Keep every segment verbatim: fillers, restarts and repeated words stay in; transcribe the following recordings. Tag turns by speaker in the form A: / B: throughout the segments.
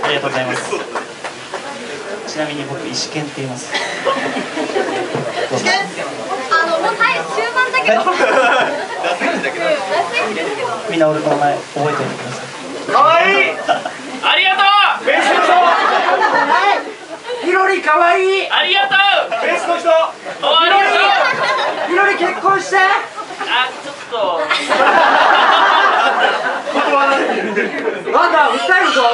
A: ありがとうございます。ちなみに僕石健って言います。石健？
B: あのもう最終盤だけど。
A: みんな俺の名前覚えておいてください。
C: かわいい。
D: ありがとう。
C: ベースの人。ひろりかわいい。
D: ありがとう。
C: ベースの人。
D: おありがとう。
C: ひろり結婚して。
D: あ、ちょっと。
C: なんだ、訴えるぞ。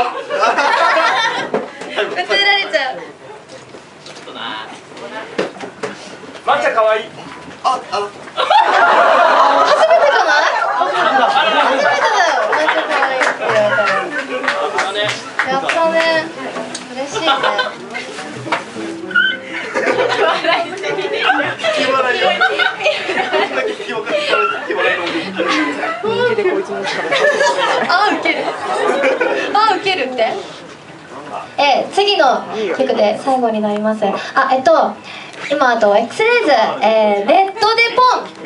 B: 訴えられちゃう。
D: ちょっとな。
C: まっちゃんかわいい。
E: あ、あの。
B: 初めてじゃない？初めてだよ。めっちゃ可愛いって言われたら。やったね。嬉しいね。笑いすぎで。あ、ウケる。あ、ウケるって。え、次の曲で最後になります。あ、えっと今あと X レイズ、えー、レッドでポン。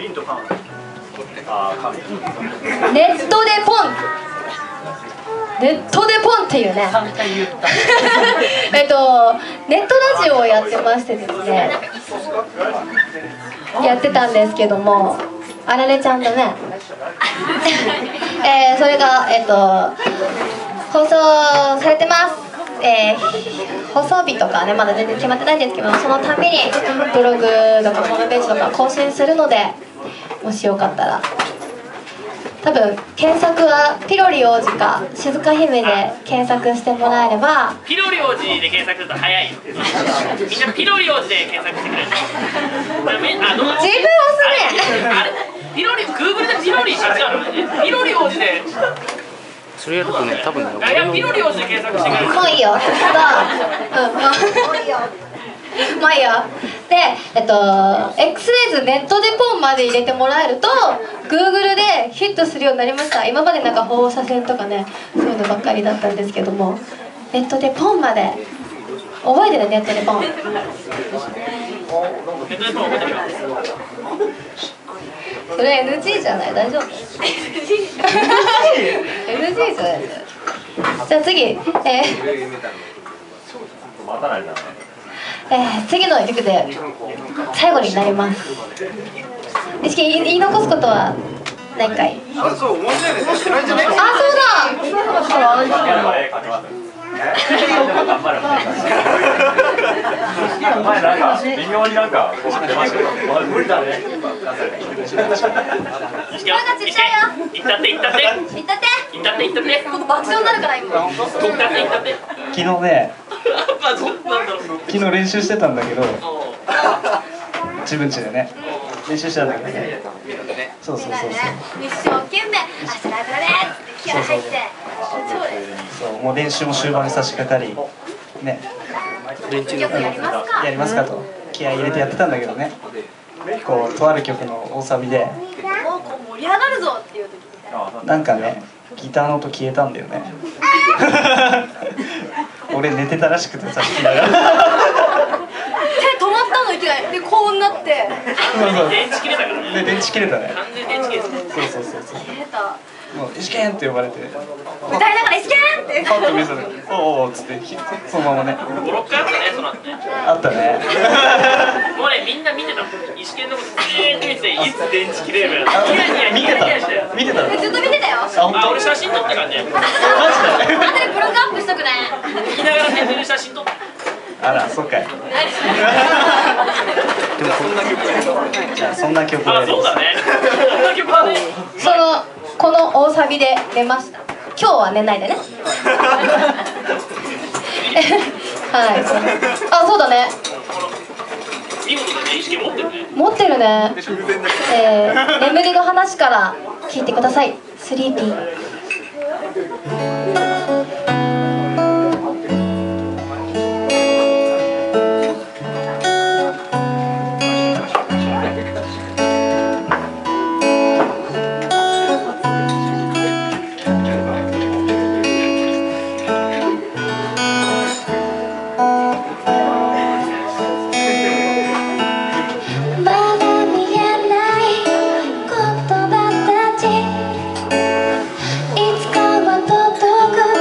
B: レッドでポン。ネットでポンっていうねえっとネットラジオをやってましてですね、やってたんですけども、あられちゃんとねえー、それがえっと放送されてます。えー、放送日とかねまだ全然決まってないんですけど、そのたびにブログとかホームページとか更新するので、もしよかったら多分検索はピロリ王子か静香姫で検索してもらえれば。
D: ピロリ王子で検索すると早いよ。みんなピロリ王子で検索してくれる。あ、どう？
B: 自分押すね。
D: あれ、ピロリ、グーグルでピロリして違うの？ピロリ王子で。
F: それやるとね、多分ね、
D: いや、ピロリ王子で検索してくれる。
B: もういいよ。うん、もういいよ。まあいいよ。で、えっと X レイズネットでポンまで入れてもらえると Google でヒットするようになりました。今までなんか放射線とかね、そういうのばっかりだったんですけども、ネットでポンまで覚えてる。ネットでポン。
D: ネットでポン覚えてるよ。
B: それ エヌジー じゃない？大丈夫？ エヌジー じゃない。じゃあ次、えーえー、次の曲で最後になります。意識言い残すことは何回？
E: あ、そう、面白いね。してないんじゃない？
B: あ、そうだ。
G: 前なんか微妙になんかこう出ましたけど、無理だね。
B: 声がちっちゃいよ。
D: いったっていったって。
B: いったって。
D: いったっていったって。
B: ここ爆笑になるから今。
D: いったっていったって。
A: 昨日ね、昨日練習してたんだけど、自分家でね練習してたんだけどね。そうそうそうそう。
B: 一生懸命明日ライブだねって気合入って。
A: そう、もう練習も終盤に差し掛かりね。
B: 曲やりますか？
A: やりますかと気合い入れてやってたんだけどね。こうとある曲の大サビで。
B: もうこう盛り上がるぞっていう時。
A: なんかね、ギターの音消えたんだよね。俺寝てたらしくてさ、聞きながら。手
B: 止まったのいきなりでこうなって。
D: 電池切れたからね。
A: で電池切れたね。
D: 完全に電池切れた。
A: そうそうそうそう。
B: 切れた。
A: もう石健って呼ばれて。
B: 歌いながら石健って。
A: パッと見せて、おおっつってそのままね。
D: 五六回あったね、その後ね。
A: あったね。
D: もうね、みんな見てた。石健のことずーっと見てて、いつ電池切れるか。
A: 見てた。見てた。
B: ずっと見てたよ。
D: あ、俺写真撮ったからね。
A: マジで。
B: 後でブログアップしとくね。
D: 聞きながら寝てる写真撮った。
A: あら、そっかい。でもそんな曲。じゃあそんな曲
D: あ、そうだね。そんな曲だね。
B: そのこの大サビで寝ました。今日は寝ないでね。はい。あ、そうだね。
D: 見事でね、意識持ってるね。
B: 持ってるね。えー、眠りの話から聞いてください。スリーピー。いつかは届く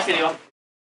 D: してるよ。